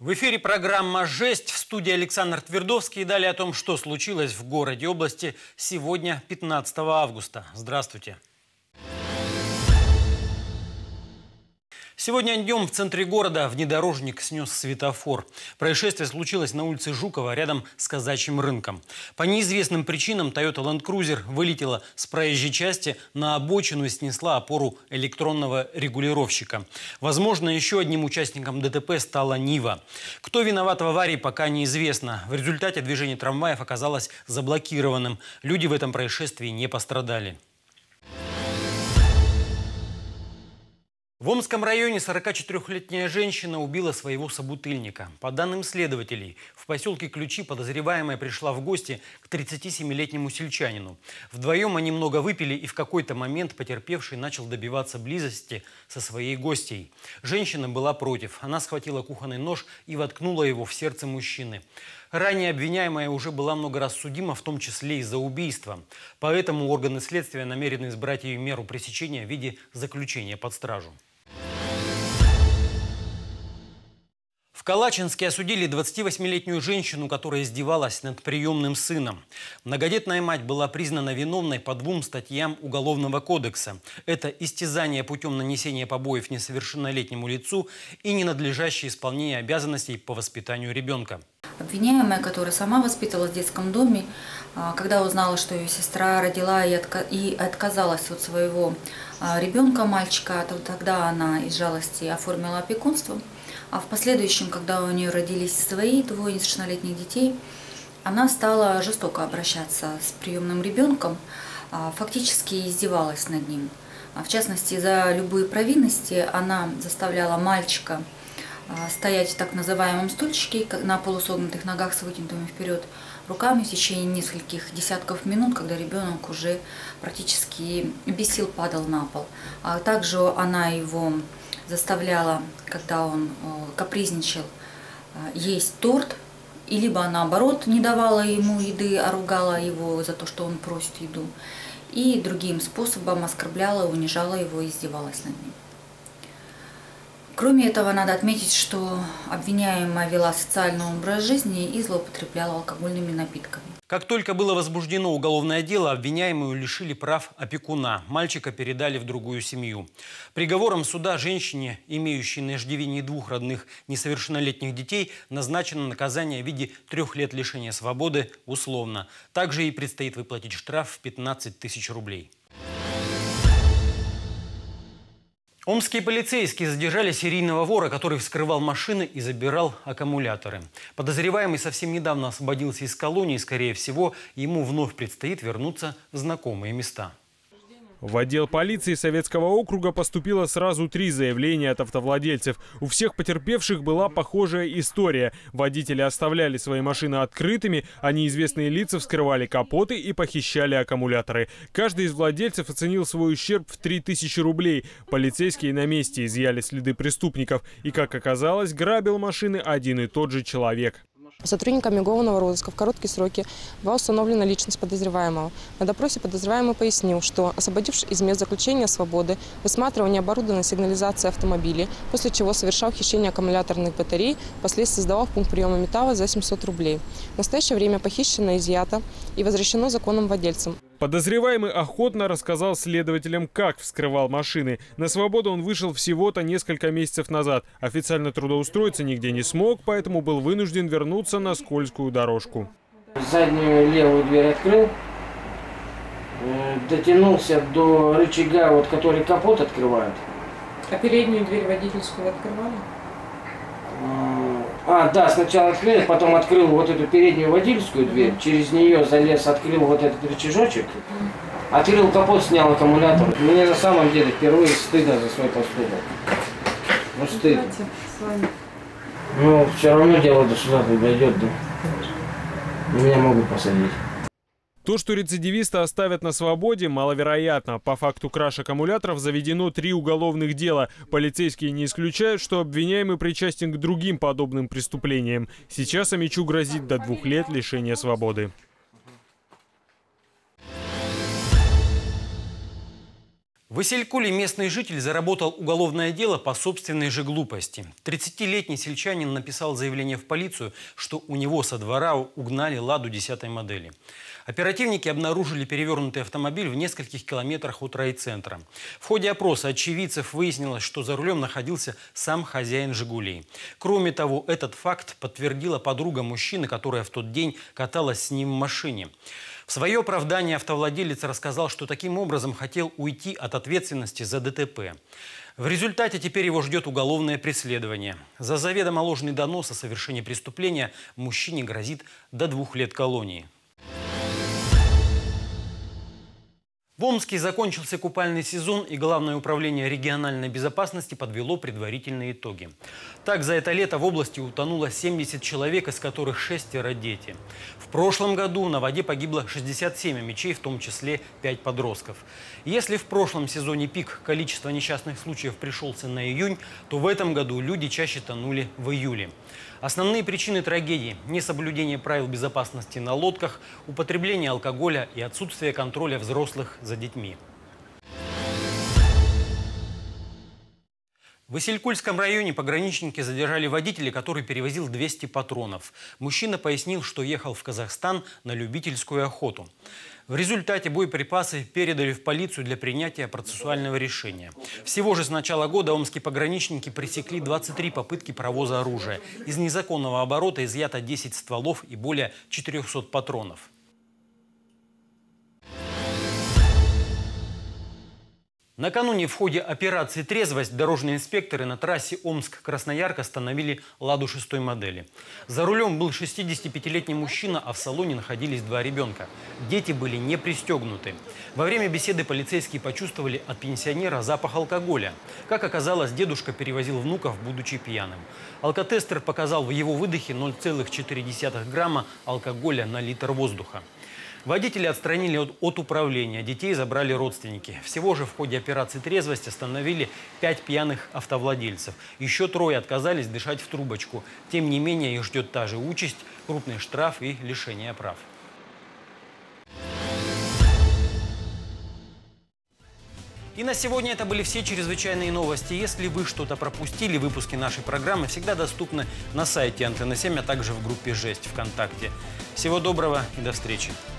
В эфире программа «Жесть», в студии Александр Твердовский. И далее о том, что случилось в городе и области сегодня, 15 августа. Здравствуйте. Сегодня днем в центре города внедорожник снес светофор. Происшествие случилось на улице Жукова, рядом с Казачьим рынком. По неизвестным причинам Toyota Land Cruiser вылетела с проезжей части на обочину и снесла опору электронного регулировщика. Возможно, еще одним участником ДТП стала Нива. Кто виноват в аварии, пока неизвестно. В результате движение трамваев оказалось заблокированным. Люди в этом происшествии не пострадали. В Омском районе 44-летняя женщина убила своего собутыльника. По данным следователей, в поселке Ключи подозреваемая пришла в гости к 37-летнему сельчанину. Вдвоем они много выпили, и в какой-то момент потерпевший начал добиваться близости со своей гостьей. Женщина была против. Она схватила кухонный нож и воткнула его в сердце мужчины. Ранее обвиняемая уже была много раз судима, в том числе и за убийство. Поэтому органы следствия намерены избрать ее меру пресечения в виде заключения под стражу. В Калачинске осудили 28-летнюю женщину, которая издевалась над приемным сыном. Многодетная мать была признана виновной по 2 статьям Уголовного кодекса. Это истязание путем нанесения побоев несовершеннолетнему лицу и ненадлежащее исполнение обязанностей по воспитанию ребенка. Обвиняемая, которая сама воспитывалась в детском доме, когда узнала, что ее сестра родила и отказалась от своего ребенка, мальчика, тогда она из жалости оформила опекунство. А в последующем, когда у нее родились свои 2 несовершеннолетних детей, она стала жестоко обращаться с приемным ребенком, фактически издевалась над ним. В частности, за любые провинности она заставляла мальчика стоять в так называемом стульчике на полусогнутых ногах с вытянутыми вперед руками в течение нескольких десятков минут, когда ребенок уже практически без сил падал на пол. А также она его заставляла, когда он капризничал, есть торт, и либо наоборот не давала ему еды, а ругала его за то, что он просит еду, и другим способом оскорбляла, унижала его и издевалась над ним. Кроме этого, надо отметить, что обвиняемая вела социальный образ жизни и злоупотребляла алкогольными напитками. Как только было возбуждено уголовное дело, обвиняемую лишили прав опекуна. Мальчика передали в другую семью. Приговором суда женщине, имеющей на иждивении 2 родных несовершеннолетних детей, назначено наказание в виде 3 лет лишения свободы условно. Также ей предстоит выплатить штраф в 15 тысяч рублей. Омские полицейские задержали серийного вора, который вскрывал машины и забирал аккумуляторы. Подозреваемый совсем недавно освободился из колонии. Скорее всего, ему вновь предстоит вернуться в знакомые места. В отдел полиции Советского округа поступило сразу 3 заявления от автовладельцев. У всех потерпевших была похожая история. Водители оставляли свои машины открытыми, а неизвестные лица вскрывали капоты и похищали аккумуляторы. Каждый из владельцев оценил свой ущерб в 3000 рублей. Полицейские на месте изъяли следы преступников. И, как оказалось, грабил машины один и тот же человек. Сотрудниками уголовного розыска в короткие сроки была установлена личность подозреваемого. На допросе подозреваемый пояснил, что, освободившись из мест заключения свободы, высматривал необорудованной сигнализацией автомобилей, после чего совершал хищение аккумуляторных батарей, впоследствии сдавал в пункт приема металла за 700 рублей. В настоящее время похищено, изъято и возвращено законным владельцам. Подозреваемый охотно рассказал следователям, как вскрывал машины. На свободу он вышел всего-то несколько месяцев назад. Официально трудоустроиться нигде не смог, поэтому был вынужден вернуться на скользкую дорожку. Заднюю левую дверь открыл, дотянулся до рычага, вот, который капот открывает. А переднюю дверь водительскую открывали? Да, сначала открыл, потом открыл вот эту переднюю водительскую дверь, через нее залез, открыл вот этот рычажочек, открыл капот, снял аккумулятор. Мне на самом деле впервые стыдно за свой поступок. Ну, стыдно. Ну, все равно дело до суда дойдет, да. Меня могут посадить. То, что рецидивиста оставят на свободе, маловероятно. По факту краж аккумуляторов заведено 3 уголовных дела. Полицейские не исключают, что обвиняемый причастен к другим подобным преступлениям. Сейчас Амичу грозит до 2 лет лишения свободы. В Исилькуле местный житель заработал уголовное дело по собственной же глупости. 30-летний сельчанин написал заявление в полицию, что у него со двора угнали «Ладу» 10-й модели. Оперативники обнаружили перевернутый автомобиль в нескольких километрах от райцентра. В ходе опроса очевидцев выяснилось, что за рулем находился сам хозяин «Жигулей». Кроме того, этот факт подтвердила подруга мужчины, которая в тот день каталась с ним в машине. В свое оправдание автовладелец рассказал, что таким образом хотел уйти от ответственности за ДТП. В результате теперь его ждет уголовное преследование. За заведомо ложный донос о совершении преступления мужчине грозит до 2 лет колонии. В Омске закончился купальный сезон, и Главное управление региональной безопасности подвело предварительные итоги. Так, за это лето в области утонуло 70 человек, из которых 6 дети. В прошлом году на воде погибло 67 мечей, в том числе 5 подростков. Если в прошлом сезоне пик количества несчастных случаев пришелся на июнь, то в этом году люди чаще тонули в июле. Основные причины трагедии – несоблюдение правил безопасности на лодках, употребление алкоголя и отсутствие контроля взрослых за детьми. В Исилькульском районе пограничники задержали водителя, который перевозил 200 патронов. Мужчина пояснил, что ехал в Казахстан на любительскую охоту. В результате боеприпасы передали в полицию для принятия процессуального решения. Всего же с начала года омские пограничники пресекли 23 попытки провоза оружия. Из незаконного оборота изъято 10 стволов и более 400 патронов. Накануне в ходе операции «Трезвость» дорожные инспекторы на трассе Омск-Красноярск остановили «Ладу» 6-й модели. За рулем был 65-летний мужчина, а в салоне находились 2 ребенка. Дети были не пристегнуты. Во время беседы полицейские почувствовали от пенсионера запах алкоголя. Как оказалось, дедушка перевозил внуков, будучи пьяным. Алкотестер показал в его выдохе 0,4 грамма алкоголя на литр воздуха. Водителя отстранили от управления, детей забрали родственники. Всего же в ходе операции «Трезвость» остановили 5 пьяных автовладельцев. Еще 3 отказались дышать в трубочку. Тем не менее, их ждет та же участь – крупный штраф и лишение прав. И на сегодня это были все чрезвычайные новости. Если вы что-то пропустили, выпуски нашей программы всегда доступны на сайте Антенны 7, а также в группе «Жесть» ВКонтакте. Всего доброго и до встречи.